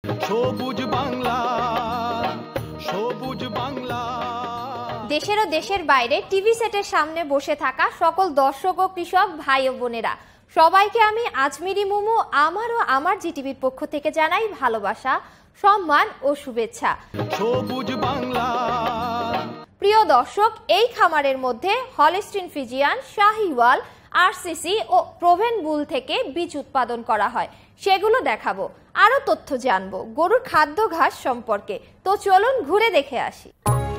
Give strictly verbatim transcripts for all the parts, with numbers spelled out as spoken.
সবুজ বাংলা, সবুজ বাংলা। দেশের ও দেশের বাইরে টিভি সেটের সামনে বসে থাকা সকল দর্শক ও কৃষক ভাই ও বোনেরা সবাইকে আমি আজমিরি মুমু আমার ও আমার জিটিভির পক্ষ থেকে জানাই ভালোবাসা, সম্মান ও শুভেচ্ছা। সবুজ বাংলা। প্রিয় দর্শক, এই খামারের মধ্যে হলস্টিন ফ্রিজিয়ান, শাহিওয়াল, আরসিসি ও প্রোভেন বুল থেকে বীজ উৎপাদন করা হয়, সেগুলো দেখাবো। আরো তথ্য জানবো গরুর খাদ্য ঘাস সম্পর্কে, তো চলুন ঘুরে দেখে আসি।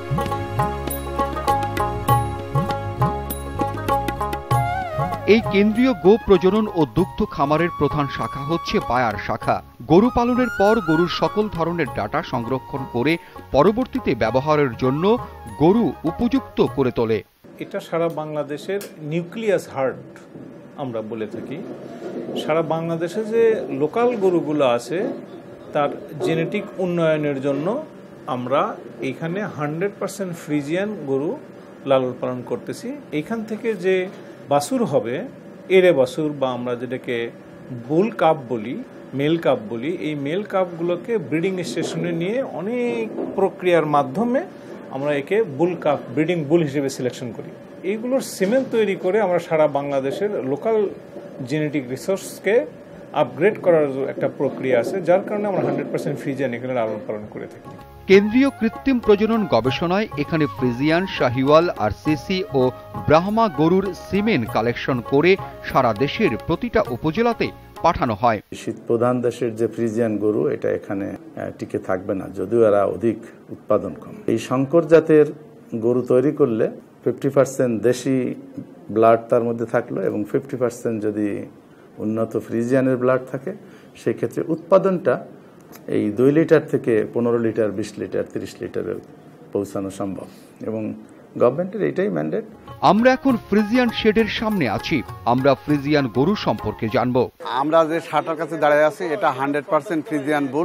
এই কেন্দ্রীয় গো প্রজনন ও দুগ্ধ খামারের প্রধান শাখা হচ্ছে বায়ার শাখা। গরু পালনের পর গরুর সকল ধরনের ডাটা সংরক্ষণ করে পরবর্তীতে ব্যবহারের জন্য গরু উপযুক্ত করে তোলে। এটা সারা বাংলাদেশের নিউক্লিয়াস হার্ট আমরা বলে থাকি। সারা বাংলাদেশে যে লোকাল গরুগুলো আছে তার জেনেটিক উন্নয়নের জন্য আমরা এইখানে হান্ড্রেড পার্সেন্ট ফ্রিজিয়ান গরু লালন পালন করতেছি। এইখান থেকে যে বাছুর হবে, এরে বাছুর বা আমরা যেটাকে বুল কাপ বলি, মেল কাপ বলি, এই মেল কাপগুলোকে ব্রিডিং স্টেশনে নিয়ে অনেক প্রক্রিয়ার মাধ্যমে আমরা একে বুল কাপ ব্রিডিং বুল হিসেবে সিলেকশন করি। এইগুলোর সিমেন্ট তৈরি করে আমরা সারা বাংলাদেশের লোকাল জেনেটিক রিসোর্সকে আপগ্রেড করার একটা প্রক্রিয়া আছে, যার কারণে আমরা হান্ড্রেড পার্সেন্ট ফ্রিজিয়ান এখানে লালন পালন করে থাকি। কেন্দ্রীয় কৃত্রিম প্রজনন গবেষণায় এখানে ফ্রিজিয়ান, শাহিওয়াল, আরসিসি ও ব্রাহ্মা গরুর সিমেন কালেকশন করে সারা দেশের প্রতিটা উপজেলাতে পাঠানো হয়। শীত প্রধান দেশের যে ফ্রিজিয়ান গরু, এটা এখানে টিকে থাকবে না, যদিও এরা অধিক উৎপাদন কম। এই শঙ্কর জাতের গরু তৈরি করলে ফিফটি পার্সেন্ট দেশি ব্লাড তার মধ্যে থাকলো এবং ফিফটি পার্সেন্ট যদি উন্নত ফ্রিজিয়ানের ব্লাড থাকে, সেই ক্ষেত্রে উৎপাদনটা এই দুই লিটার থেকে পনেরো লিটার, বিশ লিটার, তিরিশ লিটারে পৌঁছানো সম্ভব এবং গভর্নমেন্টের এইটাই ম্যান্ডেট। আমরা এখন ফ্রিজিয়ান শেডের সামনে আছি। আমরা ফ্রিজিয়ান গরু সম্পর্কে জানবো। আমরা যে শাটার কাছে দাঁড়িয়ে আছি এটা হান্ড্রেড পার্সেন্ট ফ্রিজিয়ান বুল।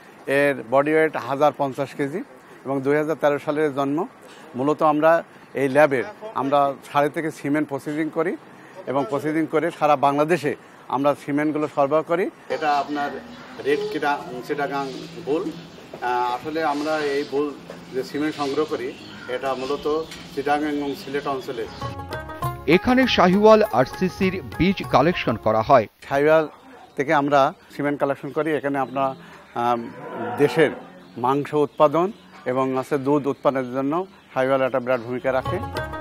এর বডি ওয়েট হাজার পঞ্চাশ কেজি এবং দুই হাজার তেরো সালের জন্ম। মূলত আমরা এই ল্যাবের আমরা সাড়ে থেকে সিমেন্ট প্রসেসিং করি এবং প্রসেসিং করে সারা বাংলাদেশে আমরা সিমেন্টগুলো সরবরাহ করি। এটা আপনার রেড কিটা চিটাগাং বুল। আসলে আমরা এই বুল যে সিমেন্ট সংগ্রহ করি এটা মূলত চিটাগাং এবং সিলেট অঞ্চলে। এখানে শাহিওয়াল আরসিসির বীজ কালেকশন করা হয়। শাহিওয়াল থেকে আমরা সিমেন্ট কালেকশন করি। এখানে আপনার দেশের মাংস উৎপাদন এবং আছে দুধ উৎপাদনের জন্য শাহিওয়াল একটা বিরাট ভূমিকা রাখে।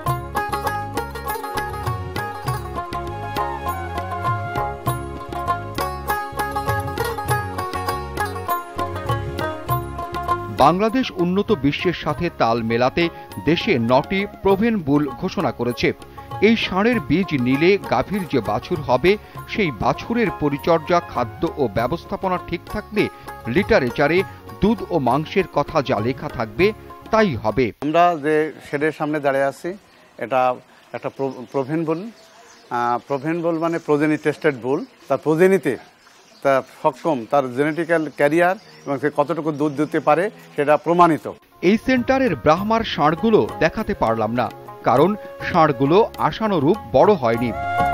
বাংলাদেশ উন্নত বিশ্বের সাথে তাল মেলাতে দেশে নটি প্রোভেন বুল ঘোষণা করেছে। এই ষাঁড়ের বীজ নিলে গাভীর যে বাছুর হবে, সেই বাছুরের পরিচর্যা, খাদ্য ও ব্যবস্থাপনা ঠিক থাকলে লিটারে চারে দুধ ও মাংসের কথা যা লেখা থাকবে তাই হবে। আমরা যে শেডের সামনে দাঁড়িয়ে আছি এটা একটা প্রোভেন বুল। প্রোভেন বুল মানে প্রোজেনি টেস্টেড বুল। তার প্রোজেনিতে তার সক্ষম, তার জেনেটিক্যাল ক্যারিয়ার এবং সে কতটুকু দুধ দিতে পারে সেটা প্রমাণিত। এই সেন্টারের ব্রাহ্মার ষাঁড়গুলো দেখাতে পারলাম না, কারণ ষাঁড়গুলো আশানুরূপ বড় হয়নি।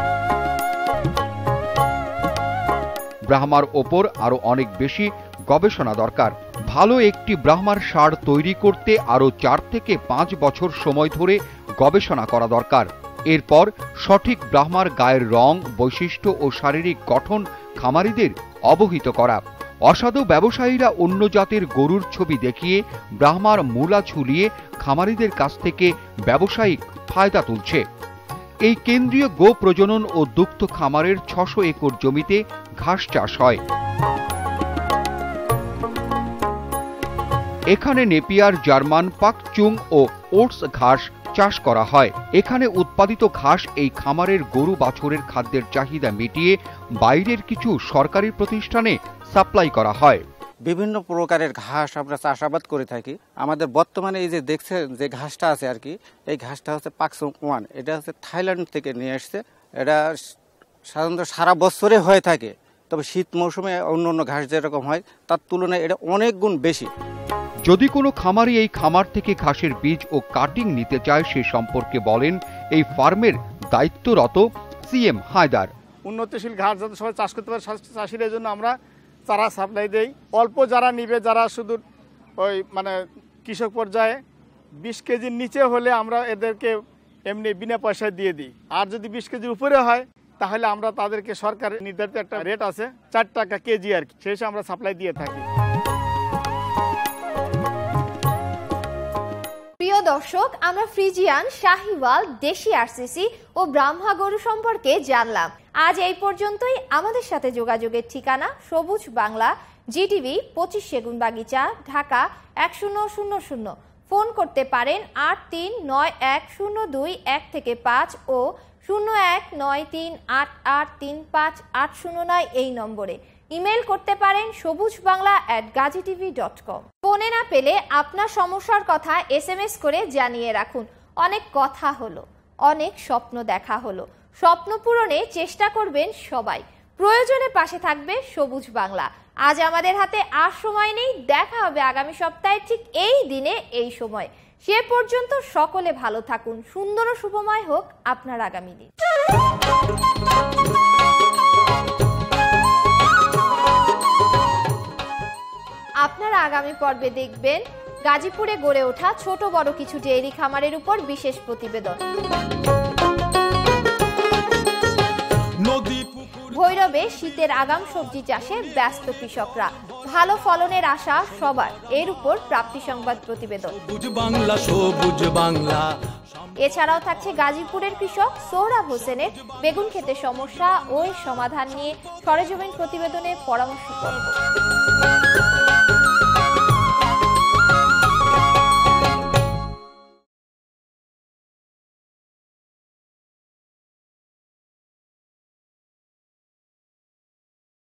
ব্রাহ্মার ওপর আরো অনেক বেশি গবেষণা দরকার। ভালো একটি ব্রাহ্মার ষাঁড় তৈরি করতে আরো চার থেকে পাঁচ বছর সময় ধরে গবেষণা করা দরকার। এরপর সঠিক ব্রাহ্মার গায়ের রং, বৈশিষ্ট্য ও শারীরিক গঠন খামারিদের অবহিত করা। অসাধু ব্যবসায়ীরা অন্য জাতের গরুর ছবি দেখিয়ে ব্রাহ্মার মূলা ঝুলিয়ে খামারিদের কাছ থেকে ব্যবসায়িক ফায়দা তুলছে। এই কেন্দ্রীয় গো প্রজনন ও দুগ্ধ খামারের ছশো একর জমিতে ঘাস চাষ হয়। এখানে নেপিয়ার, জার্মান, পাকচুং ও ওটস ঘাস চাষ করা হয়। এখানে উৎপাদিত ঘাস এই খামারের গরু বাছুরের খাদ্যের চাহিদা মিটিয়ে বাইরের কিছু সরকারি প্রতিষ্ঠানে সাপ্লাই করা হয়। বিভিন্ন প্রকারের ঘাস আমরা চাষাবাদ করে থাকি। আমাদের বর্তমানে এই যে দেখছেন যে ঘাসটা আছে আর কি, এই ঘাসটা হচ্ছে পাকচুং ওয়ান। এটা হচ্ছে থাইল্যান্ড থেকে নিয়ে আসছে। এটা সাধারণত সারা বছরে হয়ে থাকে, তবে শীত মৌসুমে অন্য অন্য ঘাস যেরকম হয় তার তুলনায় এটা অনেক গুণ বেশি। যদি কোনো খামারি এই খামার থেকে ঘাসের বীজ ও কাটিং নিতে চায়, সে সম্পর্কে বলেন এই ফার্মের দায়িত্বরত সি এম হায়দার। উন্নতশীল ঘাস যাতে সবাই চাষ করতে পারে চাষিদের জন্য আমরা চারা সাপ্লাই দেই। অল্প যারা নিবে, যারা শুধু ওই মানে কৃষক পর্যায়ে বিশ কেজির নিচে হলে আমরা এদেরকে এমনি বিনা পয়সায় দিয়ে দিই। আর যদি বিশ কেজির উপরে হয় তাহলে আমরা তাদেরকে সরকারের নির্ধারিত একটা রেট আছে চার টাকা কেজি আর কি, সেই হিসেবে আমরা সাপ্লাই দিয়ে থাকি। প্রিয় দর্শক, আমরা ফ্রিজিয়ান, শাহিওয়াল, দেশি আরসিসি ও ব্রাহ্মা গরু সম্পর্কে জানলাম। আজ এই পর্যন্তই। আমাদের সাথে যোগাযোগের ঠিকানা সবুজ বাংলা, জিটিভি, পঁচিশ সেগুন বাগিচা, ঢাকা এক শূন্য শূন্য শূন্য। ফোন করতে পারেন আট তিন নয় এক শূন্য দুই এক থেকে পাঁচ ও শূন্য এক নয় তিন আট আট তিন পাঁচ আট শূন্য নয় এই নম্বরে। ইমেল করতে পারেন Sabuj Bangla at Gazi TV dot com. ফোনে না পেলে আপনার সমস্যার কথা এস এম এস করে জানিয়ে রাখুন। অনেক কথা হলো, অনেক স্বপ্ন দেখা হলো, স্বপ্ন পূরণে চেষ্টা করবেন সবাই। প্রয়োজনে পাশে থাকবে সবুজ বাংলা। আজ আমাদের হাতে আর সময় নেই, দেখা হবে আগামী সপ্তাহে ঠিক এই দিনে এই সময়। সে পর্যন্ত সকলে ভালো থাকুন, সুন্দর ও শুভময় হোক আপনার আগামী দিন। আপনারা আগামী পর্বে দেখবেন গাজীপুরে গড়ে ওঠা ছোট বড় কিছু ডেইরি খামারের উপর বিশেষ প্রতিবেদন। ভৈরবে শীতের আগাম সবজি চাষে ব্যস্ত কৃষকরা, ভালো ফলনের আশা সবার, এর উপর প্রাপ্তি সংবাদ প্রতিবেদন। বাংলা সবুজ বাংলা। এছাড়াও থাকছে গাজীপুরের কৃষক সোহরাব হোসেনের বেগুন খেতে সমস্যা ও সমাধান নিয়ে সরেজমিন প্রতিবেদনের পরামর্শ পর্ব।